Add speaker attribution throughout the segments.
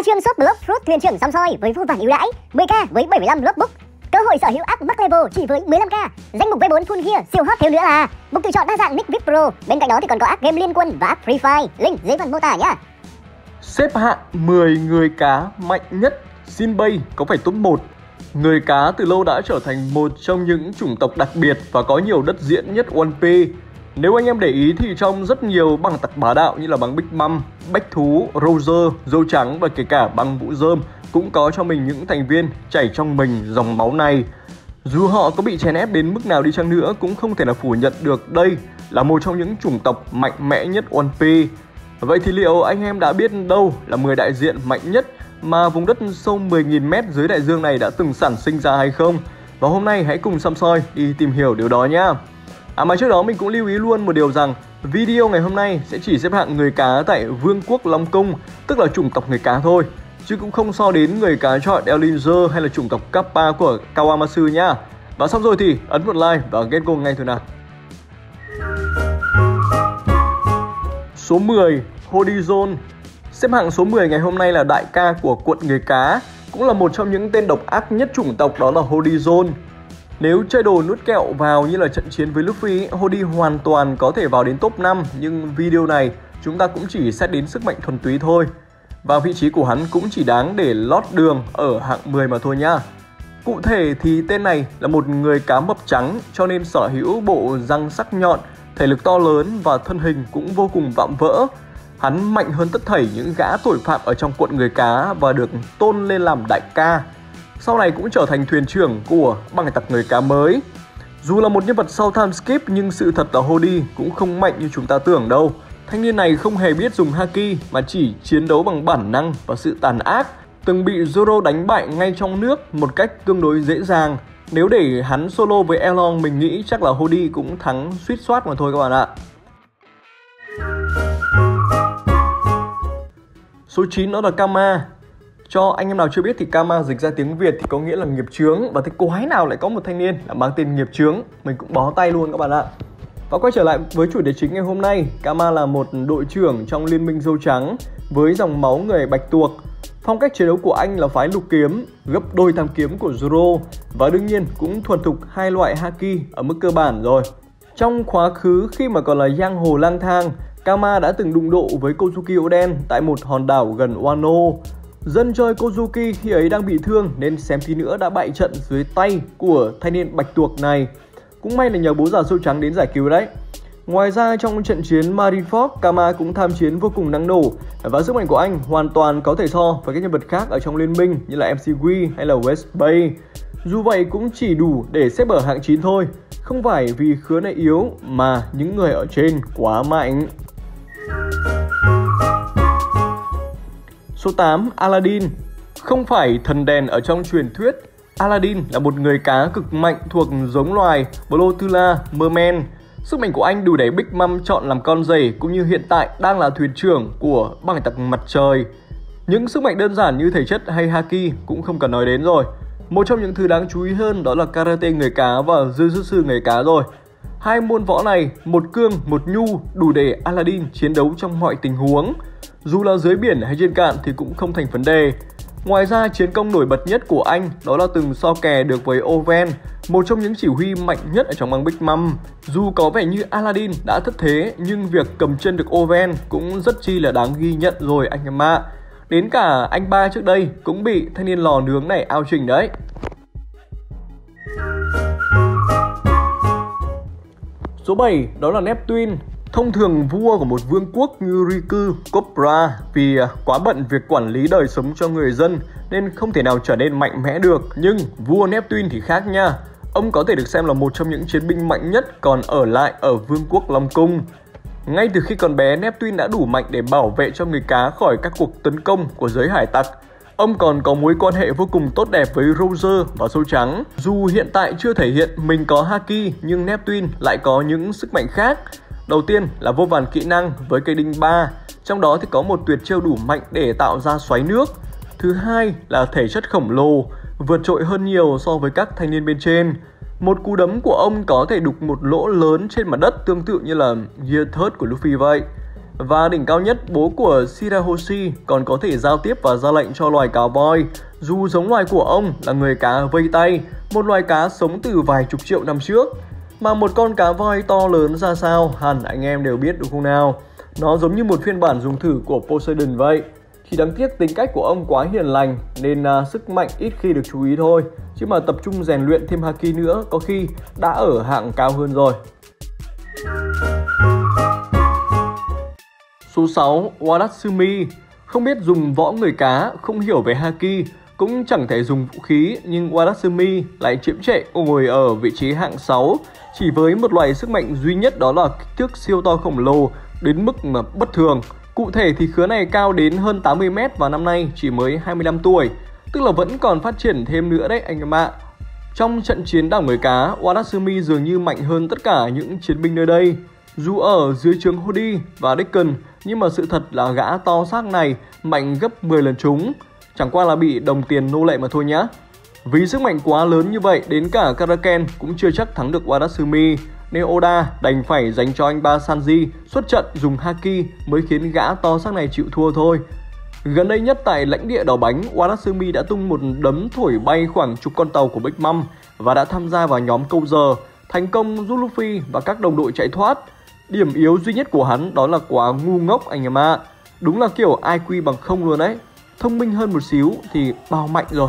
Speaker 1: Khai trương shop blog fruit thuyền trưởng song soi với vô vàn ưu đãi, 10k với 75 lotbook. Cơ hội sở hữu app Max Level chỉ với 15k. Danh mục V4 full gear siêu hot thêm nữa là mục tự chọn đa dạng nick VIP Pro. Bên cạnh đó thì còn có app game Liên Quân và app Free Fire. Link dưới phần mô tả nhá.
Speaker 2: Xếp hạng 10 người cá mạnh nhất, Jinbei có phải top 1. Người cá từ lâu đã trở thành một trong những chủng tộc đặc biệt và có nhiều đất diễn nhất One Piece. Nếu anh em để ý thì trong rất nhiều băng tặc bá đạo như là băng Big Mom, Bách Thú, Roger, Dâu Trắng và kể cả băng Vũ Rơm cũng có cho mình những thành viên chảy trong mình dòng máu này. Dù họ có bị chèn ép đến mức nào đi chăng nữa cũng không thể nào phủ nhận được đây là một trong những chủng tộc mạnh mẽ nhất One Piece. Vậy thì liệu anh em đã biết đâu là 10 đại diện mạnh nhất mà vùng đất sâu 10.000m dưới đại dương này đã từng sản sinh ra hay không? Và hôm nay hãy cùng Săm Soi đi tìm hiểu điều đó nhé. Mà trước đó mình cũng lưu ý luôn một điều rằng video ngày hôm nay sẽ chỉ xếp hạng người cá tại Vương quốc Long Cung, tức là chủng tộc người cá thôi, chứ cũng không so đến người cá chọi Dellinger hay là chủng tộc Kappa của Kawamatsu nhá. Và xong rồi thì ấn một like và get go ngay thôi nào. Số 10, Horizon. Xếp hạng số 10 ngày hôm nay là đại ca của quận người cá, cũng là một trong những tên độc ác nhất chủng tộc, đó là Horizon. Nếu chơi đồ nút kẹo vào như là trận chiến với Luffy, Hody hoàn toàn có thể vào đến top 5, nhưng video này chúng ta cũng chỉ xét đến sức mạnh thuần túy thôi. Và vị trí của hắn cũng chỉ đáng để lót đường ở hạng 10 mà thôi nhá. Cụ thể thì tên này là một người cá mập trắng, cho nên sở hữu bộ răng sắc nhọn, thể lực to lớn và thân hình cũng vô cùng vạm vỡ. Hắn mạnh hơn tất thảy những gã tội phạm ở trong quận người cá và được tôn lên làm đại ca. Sau này cũng trở thành thuyền trưởng của băng tặc người cá mới. Dù là một nhân vật sau time skip nhưng sự thật là Hody cũng không mạnh như chúng ta tưởng đâu. Thanh niên này không hề biết dùng haki mà chỉ chiến đấu bằng bản năng và sự tàn ác, từng bị Zoro đánh bại ngay trong nước một cách tương đối dễ dàng. Nếu để hắn solo với Elong, mình nghĩ chắc là Hody cũng thắng suýt soát mà thôi các bạn ạ. Số 9 đó là Kama. Cho anh em nào chưa biết thì Kama dịch ra tiếng Việt thì có nghĩa là nghiệp chướng. Và thế quái nào lại có một thanh niên là mang tên nghiệp chướng, mình cũng bó tay luôn các bạn ạ. Và quay trở lại với chủ đề chính ngày hôm nay, Kama là một đội trưởng trong Liên minh Dâu Trắng với dòng máu người Bạch Tuộc. Phong cách chiến đấu của anh là phái lục kiếm, gấp đôi tham kiếm của Zoro, và đương nhiên cũng thuần thục hai loại haki ở mức cơ bản rồi. Trong quá khứ khi mà còn là giang hồ lang thang, Kama đã từng đụng độ với Kozuki Oden tại một hòn đảo gần Wano. Dân chơi Kozuki khi ấy đang bị thương nên xém tí nữa đã bại trận dưới tay của thanh niên Bạch Tuộc này. Cũng may là nhờ bố già Dâu Trắng đến giải cứu đấy. Ngoài ra trong trận chiến Marineford, Kama cũng tham chiến vô cùng năng nổ và sức mạnh của anh hoàn toàn có thể so với các nhân vật khác ở trong liên minh như là MCW hay là West Bay. Dù vậy cũng chỉ đủ để xếp ở hạng 9 thôi, không phải vì khứa này yếu mà những người ở trên quá mạnh. Số 8, Aladdin. Không phải thần đèn ở trong truyền thuyết, Aladdin là một người cá cực mạnh thuộc giống loài Bolotula Merman. Sức mạnh của anh đủ để Big Mom chọn làm con rể, cũng như hiện tại đang là thuyền trưởng của băng tặc mặt trời. Những sức mạnh đơn giản như thể chất hay haki cũng không cần nói đến rồi. Một trong những thứ đáng chú ý hơn đó là karate người cá và jujutsu người cá rồi. Hai môn võ này, một cương, một nhu, đủ để Aladdin chiến đấu trong mọi tình huống. Dù là dưới biển hay trên cạn thì cũng không thành vấn đề. Ngoài ra, chiến công nổi bật nhất của anh đó là từng so kè được với Oven, một trong những chỉ huy mạnh nhất ở trong băng Big Mom. Dù có vẻ như Aladdin đã thất thế, nhưng việc cầm chân được Oven cũng rất chi là đáng ghi nhận rồi anh em ạ. Đến cả anh ba trước đây cũng bị thanh niên lò nướng này ao trình đấy. Số 7 đó là Neptune. Thông thường vua của một vương quốc như Riku Cobra vì quá bận việc quản lý đời sống cho người dân nên không thể nào trở nên mạnh mẽ được. Nhưng vua Neptune thì khác nha. Ông có thể được xem là một trong những chiến binh mạnh nhất còn ở lại ở vương quốc Long Cung. Ngay từ khi còn bé, Neptune đã đủ mạnh để bảo vệ cho người cá khỏi các cuộc tấn công của giới hải tặc. Ông còn có mối quan hệ vô cùng tốt đẹp với Roger và Dâu Trắng. Dù hiện tại chưa thể hiện mình có haki, nhưng Neptune lại có những sức mạnh khác. Đầu tiên là vô vàn kỹ năng với cây đinh 3, trong đó thì có một tuyệt chiêu đủ mạnh để tạo ra xoáy nước. Thứ hai là thể chất khổng lồ, vượt trội hơn nhiều so với các thanh niên bên trên. Một cú đấm của ông có thể đục một lỗ lớn trên mặt đất tương tự như là Gear Third của Luffy vậy. Và đỉnh cao nhất, bố của Shirahoshi còn có thể giao tiếp và ra lệnh cho loài cá voi. Dù giống loài của ông là người cá vây tay, một loài cá sống từ vài chục triệu năm trước. Mà một con cá voi to lớn ra sao hẳn anh em đều biết đúng không nào? Nó giống như một phiên bản dùng thử của Poseidon vậy. Chỉ đáng tiếc tính cách của ông quá hiền lành nên sức mạnh ít khi được chú ý thôi. Chứ mà tập trung rèn luyện thêm haki nữa có khi đã ở hạng cao hơn rồi. Số 6. Wadatsumi. Không biết dùng võ người cá, không hiểu về haki, cũng chẳng thể dùng vũ khí, nhưng Wadatsumi lại chiếm trệ ngồi ở vị trí hạng 6, chỉ với một loại sức mạnh duy nhất, đó là kích thước siêu to khổng lồ đến mức mà bất thường. Cụ thể thì khứa này cao đến hơn 80m và năm nay chỉ mới 25 tuổi, tức là vẫn còn phát triển thêm nữa đấy anh em ạ. Trong trận chiến đảo người cá, Wadatsumi dường như mạnh hơn tất cả những chiến binh nơi đây. Dù ở dưới trướng Hody và Deacon, nhưng mà sự thật là gã to xác này mạnh gấp 10 lần chúng. Chẳng qua là bị đồng tiền nô lệ mà thôi nhá. Vì sức mạnh quá lớn như vậy, đến cả Karaken cũng chưa chắc thắng được Wadatsumi, nên Oda đành phải dành cho anh ba Sanji xuất trận dùng haki mới khiến gã to xác này chịu thua thôi. Gần đây nhất tại lãnh địa đỏ bánh, Wadatsumi đã tung một đấm thổi bay khoảng chục con tàu của Big Mom và đã tham gia vào nhóm câu giờ, thành công giúp Luffy và các đồng đội chạy thoát. Điểm yếu duy nhất của hắn đó là quá ngu ngốc anh em ạ. Đúng là kiểu IQ bằng không luôn đấy. Thông minh hơn một xíu thì bao mạnh rồi.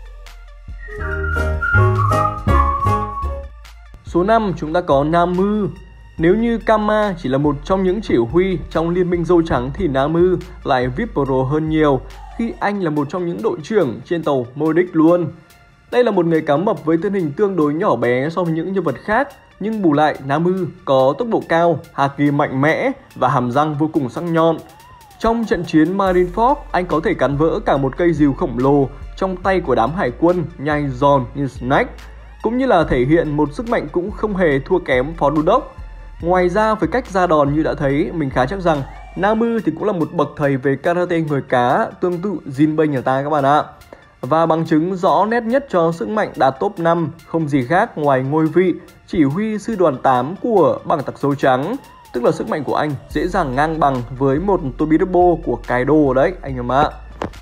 Speaker 2: Số 5 chúng ta có Namu. Nếu như Kama chỉ là một trong những chỉ huy trong Liên minh Dâu Trắng thì Namu lại VIP Pro hơn nhiều, khi anh là một trong những đội trưởng trên tàu Modic luôn. Đây là một người cá mập với thân hình tương đối nhỏ bé so với những nhân vật khác, nhưng bù lại Namu có tốc độ cao, haki mạnh mẽ và hàm răng vô cùng sắc nhọn. Trong trận chiến Marineford, anh có thể cắn vỡ cả một cây rìu khổng lồ trong tay của đám hải quân nhai giòn như Snake, cũng như là thể hiện một sức mạnh cũng không hề thua kém phó đô đốc. Ngoài ra với cách ra đòn như đã thấy, mình khá chắc rằng Namu thì cũng là một bậc thầy về karate người cá, tương tự Jinbei nhà ta các bạn ạ. Và bằng chứng rõ nét nhất cho sức mạnh đạt top 5 không gì khác ngoài ngôi vị chỉ huy sư đoàn 8 của băng tặc Dâu Trắng, tức là sức mạnh của anh dễ dàng ngang bằng với một Tobirubo của Kaido đấy anh em ạ.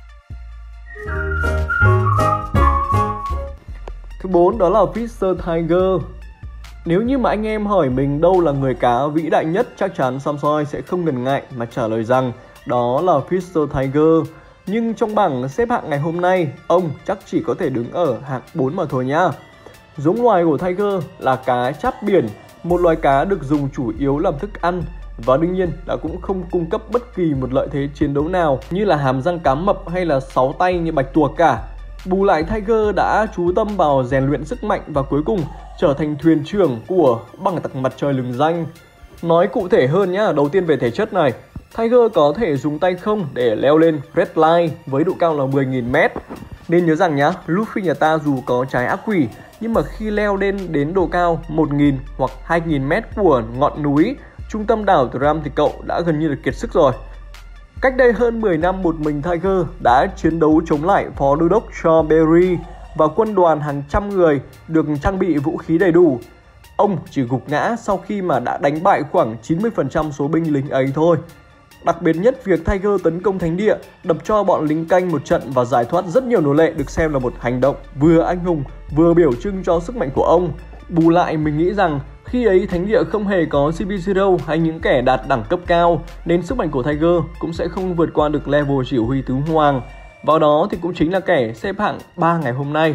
Speaker 2: Thứ 4 đó là Fisher Tiger. Nếu như mà anh em hỏi mình đâu là người cá vĩ đại nhất, chắc chắn Samsoi sẽ không ngần ngại mà trả lời rằng đó là Fisher Tiger. Nhưng trong bảng xếp hạng ngày hôm nay, ông chắc chỉ có thể đứng ở hạng 4 mà thôi nhá. Giống loài của Tiger là cá cháp biển, một loài cá được dùng chủ yếu làm thức ăn và đương nhiên là cũng không cung cấp bất kỳ một lợi thế chiến đấu nào như là hàm răng cá mập hay là 6 tay như bạch tuộc cả. Bù lại Tiger đã chú tâm vào rèn luyện sức mạnh và cuối cùng trở thành thuyền trưởng của băng tặc mặt trời lừng danh. Nói cụ thể hơn nhá, đầu tiên về thể chất này, Tiger có thể dùng tay không để leo lên Red Line với độ cao là 10.000m. Nên nhớ rằng nhá, Luffy nhà ta dù có trái ác quỷ, nhưng mà khi leo lên đến độ cao 1.000 hoặc 2.000m của ngọn núi trung tâm đảo Dram thì cậu đã gần như là kiệt sức rồi. Cách đây hơn 10 năm, một mình Tiger đã chiến đấu chống lại phó đô đốc Strawberry và quân đoàn hàng trăm người được trang bị vũ khí đầy đủ. Ông chỉ gục ngã sau khi mà đã đánh bại khoảng 90% số binh lính ấy thôi. Đặc biệt nhất, việc Tiger tấn công thánh địa, đập cho bọn lính canh một trận và giải thoát rất nhiều nô lệ được xem là một hành động vừa anh hùng vừa biểu trưng cho sức mạnh của ông. Bù lại mình nghĩ rằng khi ấy thánh địa không hề có CP0 hay những kẻ đạt đẳng cấp cao, nên sức mạnh của Tiger cũng sẽ không vượt qua được level chỉ huy tứ hoàng. Vào đó thì cũng chính là kẻ xếp hạng 3 ngày hôm nay.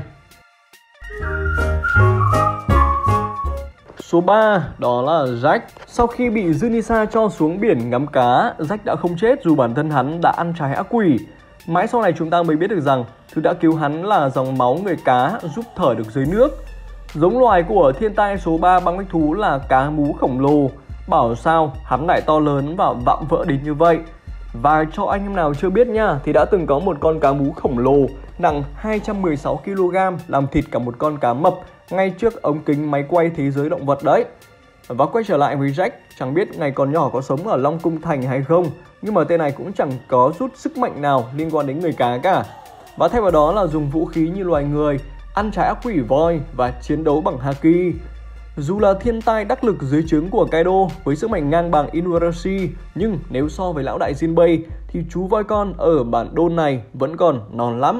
Speaker 2: Số 3 đó là Jack. Sau khi bị Junisa cho xuống biển ngắm cá, Jack đã không chết dù bản thân hắn đã ăn trái ác quỷ. Mãi sau này chúng ta mới biết được rằng thứ đã cứu hắn là dòng máu người cá giúp thở được dưới nước. Giống loài của thiên tai số 3 băng bách thú là cá mú khổng lồ. Bảo sao hắn lại to lớn và vạm vỡ đến như vậy. Và cho anh em nào chưa biết nha, thì đã từng có một con cá mú khổng lồ nặng 216kg làm thịt cả một con cá mập ngay trước ống kính máy quay thế giới động vật đấy. Và quay trở lại với Jack, chẳng biết ngày còn nhỏ có sống ở Long Cung Thành hay không, nhưng mà tên này cũng chẳng có rút sức mạnh nào liên quan đến người cá cả. Và thay vào đó là dùng vũ khí như loài người, ăn trái ác quỷ voi và chiến đấu bằng haki. Dù là thiên tài đắc lực dưới trướng của Kaido với sức mạnh ngang bằng Inuarashi, nhưng nếu so với lão đại Jinbei thì chú voi con ở bản đôn này vẫn còn non lắm.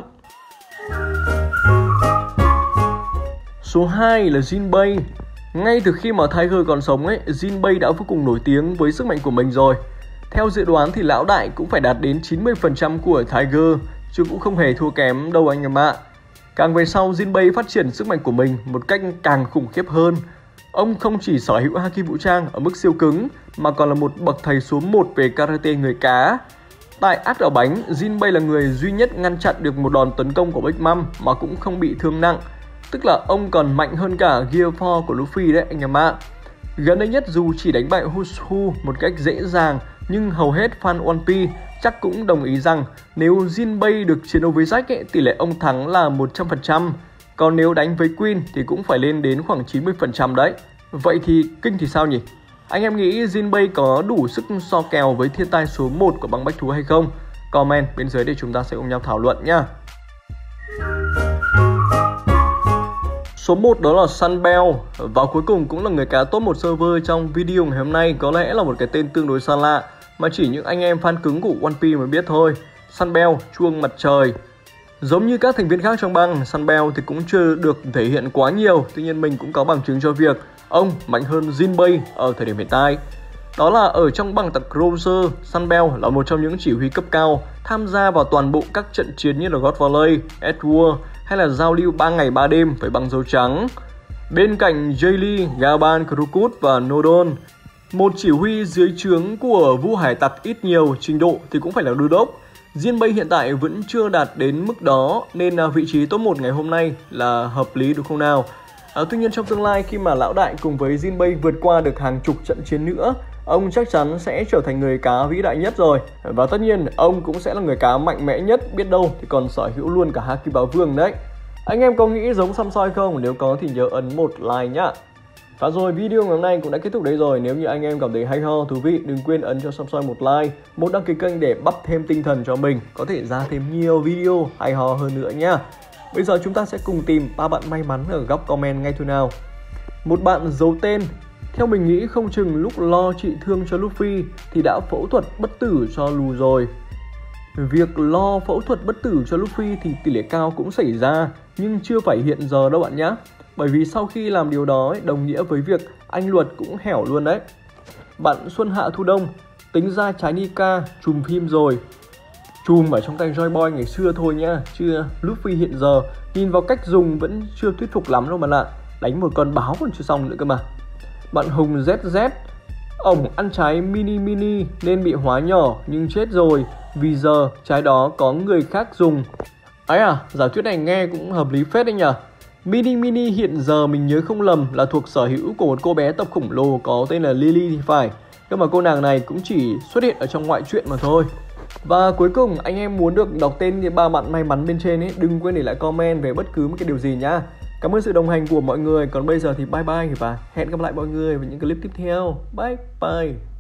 Speaker 2: Số 2 là Jinbei. Ngay từ khi mà Tiger còn sống ấy, Jinbei đã vô cùng nổi tiếng với sức mạnh của mình rồi. Theo dự đoán thì lão đại cũng phải đạt đến 90% của Tiger, chứ cũng không hề thua kém đâu anh em ạ. Càng về sau, Jinbei phát triển sức mạnh của mình một cách càng khủng khiếp hơn. Ông không chỉ sở hữu haki vũ trang ở mức siêu cứng mà còn là một bậc thầy số 1 về karate người cá. Tại át đảo bánh, Jinbei là người duy nhất ngăn chặn được một đòn tấn công của Big Mom mà cũng không bị thương nặng. Tức là ông còn mạnh hơn cả Gear 4 của Luffy đấy anh em ạ. Gần đây nhất dù chỉ đánh bại Wushu một cách dễ dàng, nhưng hầu hết fan One Piece chắc cũng đồng ý rằng nếu Jinbei được chiến đấu với Jack ấy, tỷ lệ ông thắng là 100%. Còn nếu đánh với Queen thì cũng phải lên đến khoảng 90% đấy. Vậy thì King thì sao nhỉ? Anh em nghĩ Jinbei có đủ sức so kèo với thiên tai số 1 của băng bách thú hay không? Comment bên dưới để chúng ta sẽ cùng nhau thảo luận nhá. Số 1 đó là Sunbelt, và cuối cùng cũng là người cá top 1 server trong video ngày hôm nay. Có lẽ là một cái tên tương đối xa lạ mà chỉ những anh em fan cứng của One Piece mới biết thôi. Sunbelt, chuông mặt trời. Giống như các thành viên khác trong băng, Sunbelt thì cũng chưa được thể hiện quá nhiều. Tuy nhiên mình cũng có bằng chứng cho việc ông mạnh hơn Jinbei ở thời điểm hiện tại. Đó là ở trong băng tặc Cruiser, Sunbelt là một trong những chỉ huy cấp cao tham gia vào toàn bộ các trận chiến như là God Valley, Edward hay là giao lưu 3 ngày 3 đêm với băng dâu trắng. Bên cạnh Jaylee, Gaban, Krukut và Nodon, một chỉ huy dưới trướng của Vu Hải Tặc ít nhiều trình độ thì cũng phải là đô đốc. Jinbei hiện tại vẫn chưa đạt đến mức đó nên vị trí top 1 ngày hôm nay là hợp lý đúng không nào? Tuy nhiên trong tương lai khi mà lão đại cùng với Jinbei vượt qua được hàng chục trận chiến nữa, ông chắc chắn sẽ trở thành người cá vĩ đại nhất rồi. Và tất nhiên ông cũng sẽ là người cá mạnh mẽ nhất, biết đâu thì còn sở hữu luôn cả haki báo vương đấy. Anh em có nghĩ giống Samsoi không? Nếu có thì nhớ ấn một like nhá. Và rồi video ngày hôm nay cũng đã kết thúc đấy rồi. Nếu như anh em cảm thấy hay ho, thú vị, đừng quên ấn cho Samsoi một like, một đăng ký kênh để bắp thêm tinh thần cho mình, có thể ra thêm nhiều video hay ho hơn nữa nhá. Bây giờ chúng ta sẽ cùng tìm 3 bạn may mắn ở góc comment ngay thôi nào. Một bạn giấu tên. Theo mình nghĩ không chừng lúc lo trị thương cho Luffy thì đã phẫu thuật bất tử cho Lù rồi. Việc lo phẫu thuật bất tử cho Luffy thì tỷ lệ cao cũng xảy ra, nhưng chưa phải hiện giờ đâu bạn nhé. Bởi vì sau khi làm điều đó đồng nghĩa với việc anh Luật cũng hẻo luôn đấy. Bạn Xuân Hạ Thu Đông. Tính ra trái Nika chùm phim rồi. Chùm ở trong tay Joy Boy ngày xưa thôi nhá, chứ Luffy hiện giờ nhìn vào cách dùng vẫn chưa thuyết phục lắm đâu bạn ạ. Đánh một con báo còn chưa xong nữa cơ mà. Bạn Hùng ZZ. Ổng ăn trái mini nên bị hóa nhỏ nhưng chết rồi, vì giờ trái đó có người khác dùng. Ấy à, giả thuyết này nghe cũng hợp lý phết đấy nhở. Mini hiện giờ mình nhớ không lầm là thuộc sở hữu của một cô bé tộc khổng lồ có tên là Lily thì phải. Nhưng mà cô nàng này cũng chỉ xuất hiện ở trong ngoại truyện mà thôi. Và cuối cùng anh em muốn được đọc tên thì 3 bạn may mắn bên trên ấy, đừng quên để lại comment về bất cứ một cái điều gì nhá. Cảm ơn sự đồng hành của mọi người. Còn bây giờ thì bye bye và hẹn gặp lại mọi người vào những clip tiếp theo. Bye bye.